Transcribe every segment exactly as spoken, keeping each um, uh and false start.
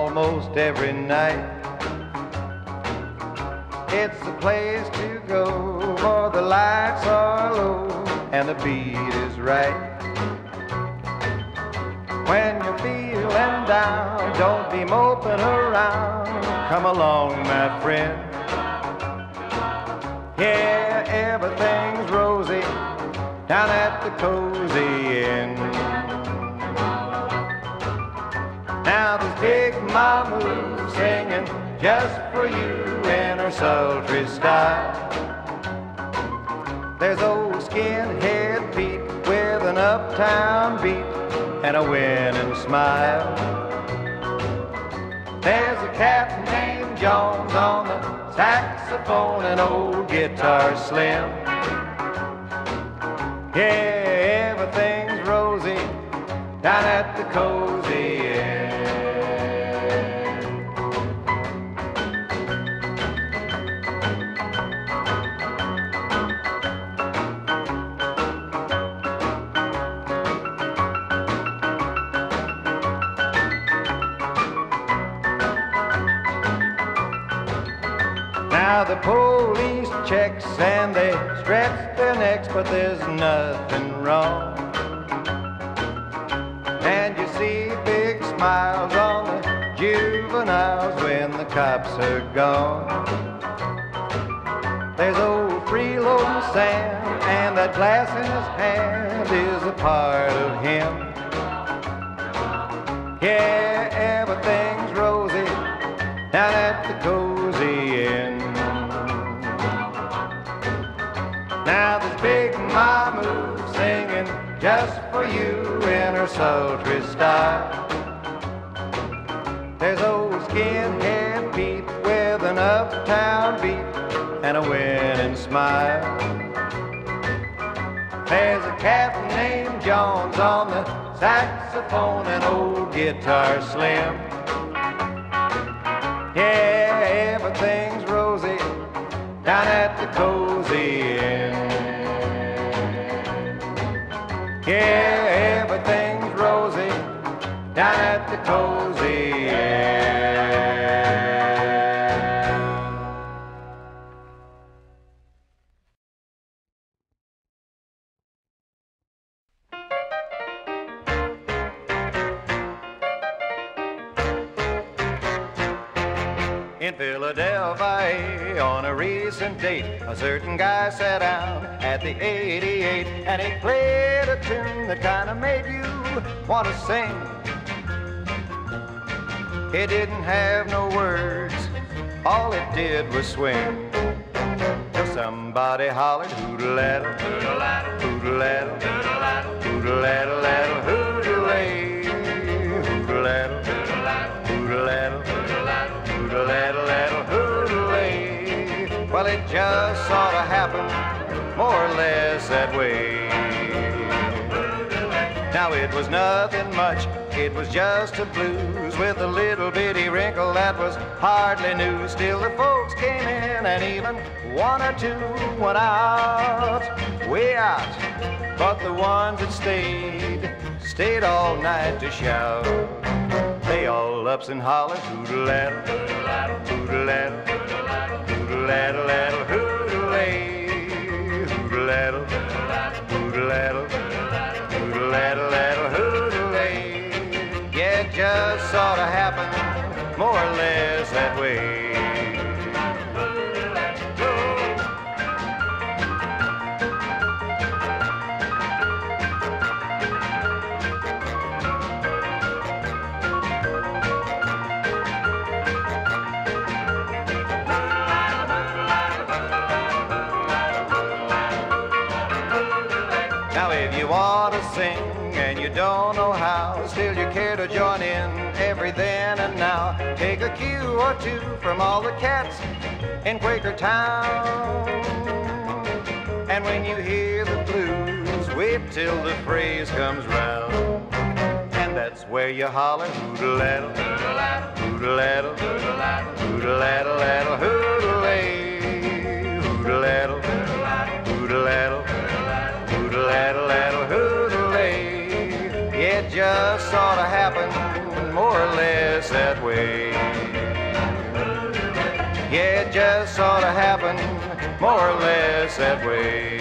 almost every night. It's the place to go, for the lights are low and the beat is right. When you're feeling down, don't be moping around. Come along, my friend. Yeah, everything's rosy down at the Cozy Inn. Now there's Big Mama singing just for you in her sultry style. There's old skinhead Pete with an uptown beat and a winning smile. There's a cat named Jones on the saxophone and old Guitar Slim. Yeah, everything's rosy down at the Cozy Inn. Now the police checks and they stretch their necks, but there's nothing wrong. And you see big smiles on the juveniles when the cops are gone. There's old freeloading Sam, and that glass in his hand is a part of him. Yeah, everything's rosy down at the Cozy Inn. Now there's Big Mama singing just for you in her sultry style. There's old skinhead Pete with an uptown beat and a winning smile. There's a cat named Jones on the saxophone and old Guitar Slim. Yeah, everything's rosy down at the Cozy Inn. Yeah, everything's rosy down at the Cozy Inn. In Philadelphia on a recent date, a certain guy sat down at the eighty-eight and he played a tune that kind of made you want to sing. It didn't have no words, all it did was swing. Till somebody hollered, hoodle-laddle, hoodle-laddle, hoodle-laddle, hoodle-laddle, hoodle-laddle, hoodle-lay, hoodle-laddle, hoodle-laddle, hoodle-laddle, hoodle-laddle, hoodle-lay. Well, it just sort of happened more or less that way. Now it was nothing much, it was just a blues with a little bitty wrinkle that was hardly new. Still the folks came in and even one or two went out, way out. But the ones that stayed, stayed all night to shout. They all ups and hollered, hoodle-laddle, hoodle-laddle, hoodle-laddle, hoodle-laddle, hoodle-lay, hoodle-laddle, hoodle-laddle, hoodle-laddle, hoodle-lay. Yeah, it just sort of happened more or less that way. Now if you want to sing and you don't know how, still you care to join in every then and now, take a cue or two from all the cats in Quaker Town. And when you hear the blues, wait till the phrase comes round. And that's where you holler, hoodle-laddle, hoodle-laddle, hoodle-laddle, hoodle-laddle, hoodle-lay, hoodle-laddle, hoodle-laddle, hoodle-laddle, hoodle-lay. It just sort of happened more or less less that way. Yeah, it just sort of happened more or less that way.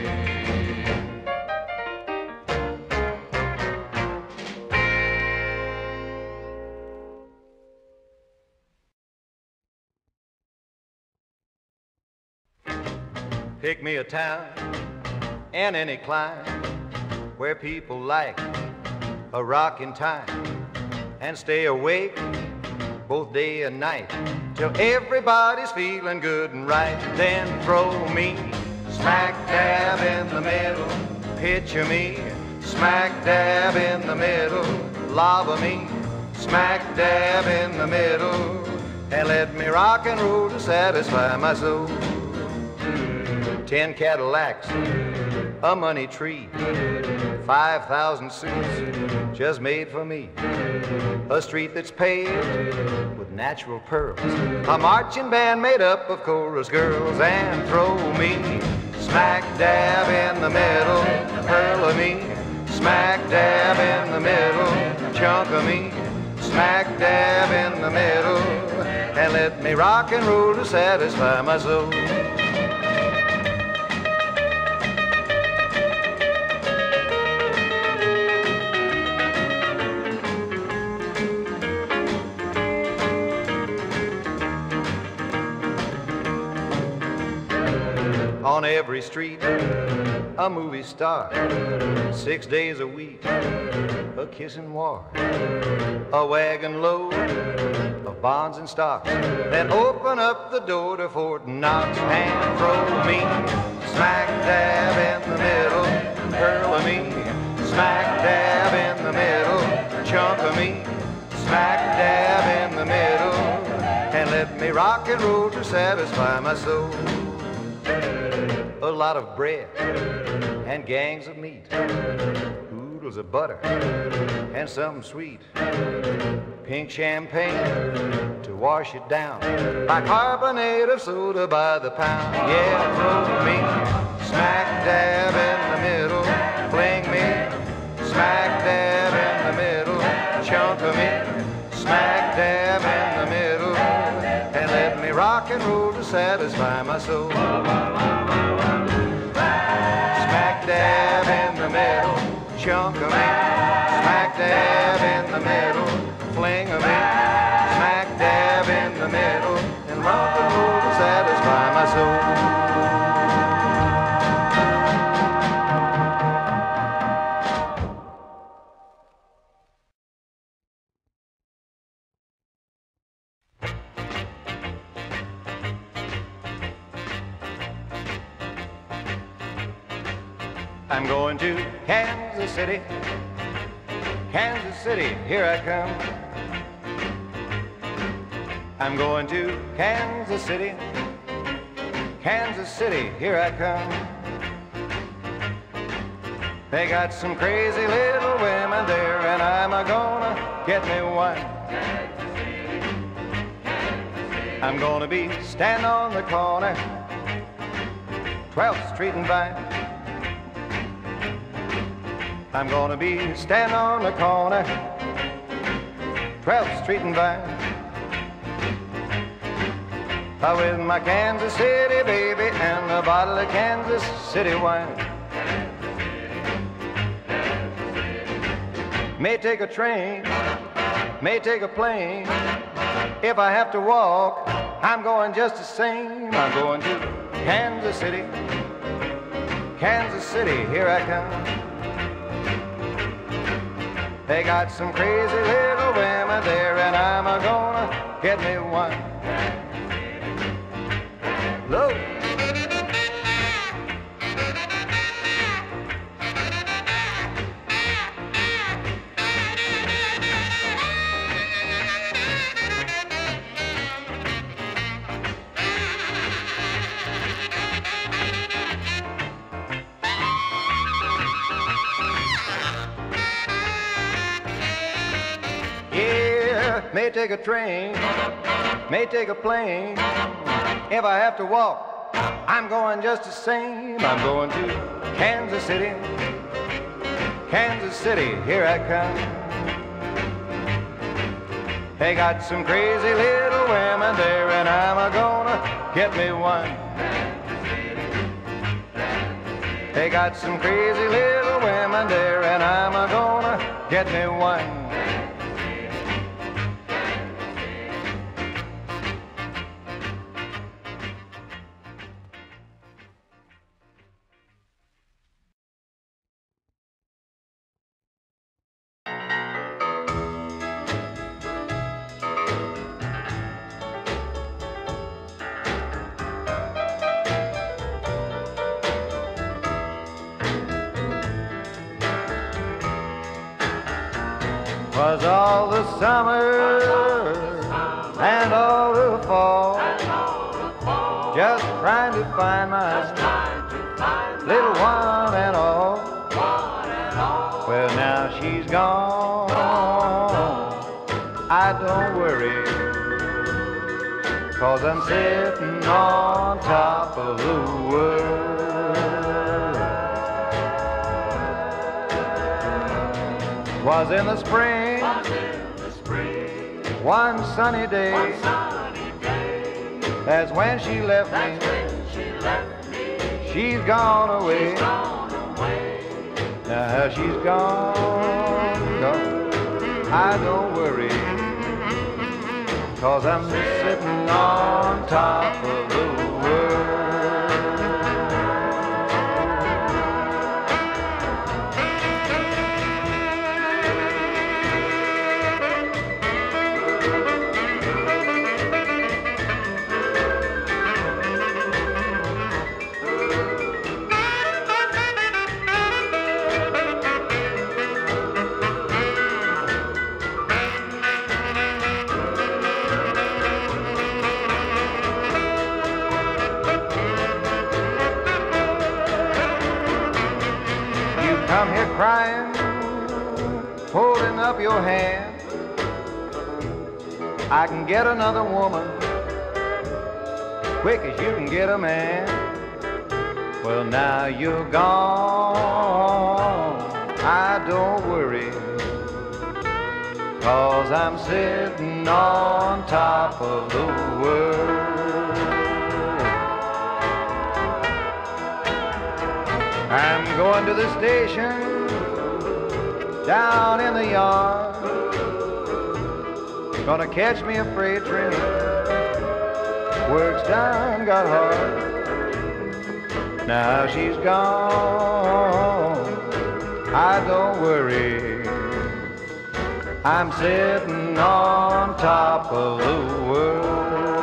Pick me a town in any clime where people like a rockin' time and stay awake both day and night till everybody's feeling good and right. Then throw me smack dab in the middle, picture me smack dab in the middle, lava me smack dab in the middle, and let me rock and roll to satisfy my soul. Ten Cadillacs, a money tree, five thousand suits just made for me, a street that's paved with natural pearls, a marching band made up of chorus girls, and throw me smack dab in the middle, pearl of me smack dab in the middle, chunk of me smack dab in the middle, and let me rock and roll to satisfy my soul. On every street, a movie star, six days a week, a kissing war, a wagon load of bonds and stocks, then open up the door to Fort Knox and throw me smack dab in the middle, pearl of me smack dab in the middle, chunk of me smack dab in the middle, and let me rock and roll to satisfy my soul. A lot of bread and gangs of meat, oodles of butter and something sweet, pink champagne to wash it down, bicarbonate of soda by the pound. Yeah, throw me smack dab in the middle, fling me smack dab in the middle, chunk of me smack dab in the middle, and let me rock and roll to satisfy my soul. Smack dab in the middle, chunk of me smack dab in the middle, fling of me smack dab in the middle, and rock and roll to satisfy my soul. I'm going to Kansas City, Kansas City, here I come. I'm going to Kansas City, Kansas City, here I come. They got some crazy little women there, and I'm a-gonna get me one. I'm gonna be standing on the corner, twelfth Street and Vine. I'm gonna be standing on the corner, twelfth Street and Vine, uh, with my Kansas City baby and a bottle of Kansas City wine. May take a train, may take a plane. If I have to walk, I'm going just the same. I'm going to Kansas City, Kansas City, here I come. They got some crazy little women there, and I'm a-gonna get me one. Look. May take a train, may take a plane. If I have to walk, I'm going just the same. I'm going to Kansas City, Kansas City, here I come. They got some crazy little women there, and I'm a gonna get me one. They got some crazy little women there, and I'm a gonna get me one. Was all the summer and all the fall, just trying to find my little one and all. Well, now she's gone, I don't worry, 'cause I'm sitting on top of the world. Was in the spring, one sunny day, that's when she left me. She's gone away. Now she's gone, gone, I don't worry, 'cause I'm sitting on top of the world. Come here crying, holding up your hand. I can get another woman quick as you can get a man. Well, now you're gone, I don't worry, 'cause I'm sitting on top of the world. I'm going to the station down in the yard, gonna catch me a freight train. Work's done got hard. Now she's gone, I don't worry, I'm sitting on top of the world.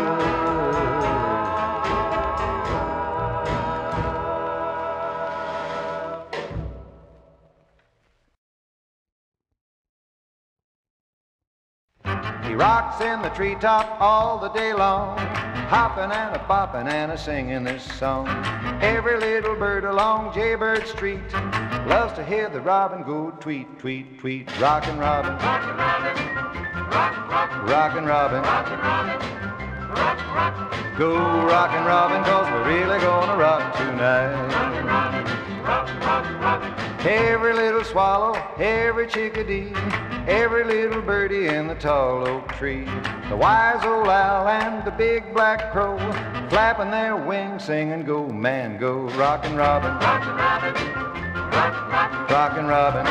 He rocks in the treetop all the day long, hopping and a bopping and a singing this song. Every little bird along Jaybird Street loves to hear the robin go tweet, tweet, tweet. Rockin' Robin, rockin' Robin, rockin' Robin, go rockin' Robin, 'cause we're really gonna rock tonight. Every little swallow, every chickadee, every little birdie in the tall oak tree, the wise old owl and the big black crow, flapping their wings, singing, go man, go rockin' Robin, rockin' Robin, rockin' Robin,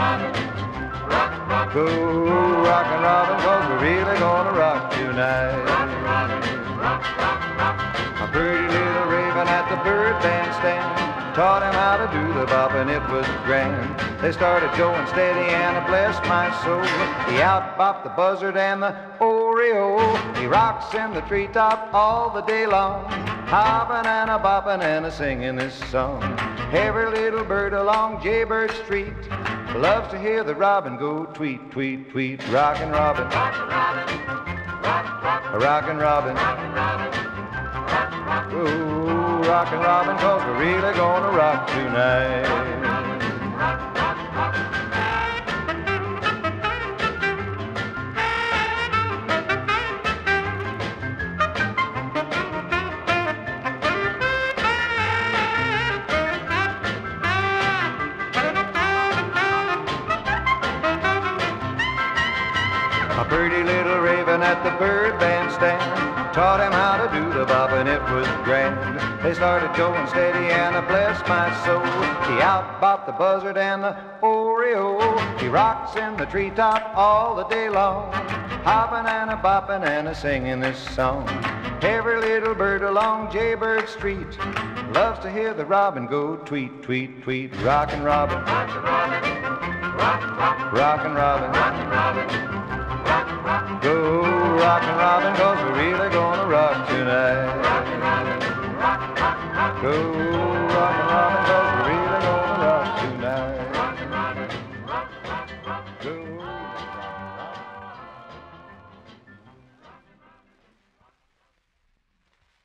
go rockin' Robin, 'cause we're really gonna rock tonight. A pretty little raven at the bird bandstand taught him how to do the bop, and it was grand. They started going steady, and it blessed my soul. He out-bopped the buzzard and the oriole. He rocks in the treetop all the day long, hopping and a bopping and a singing this song. Every little bird along Jaybird Street loves to hear the robin go tweet, tweet, tweet. Rockin' Robin, rockin' Robin, rockin' Robin, ooh, rockin' Robin, 'cause we're really gonna rock tonight. A pretty little raven at the bird bandstand taught him how to do the bop, and it was grand. They started going steady, and I bless my soul, he out-bopped the buzzard and the oriole. He rocks in the treetop all the day long, hopping and a bopping and a singing this song. Every little bird along Jaybird Street loves to hear the robin go tweet, tweet, tweet. Rockin' Robin, rockin' Robin, rockin' Robin, rockin' Robin, rockin' Robin.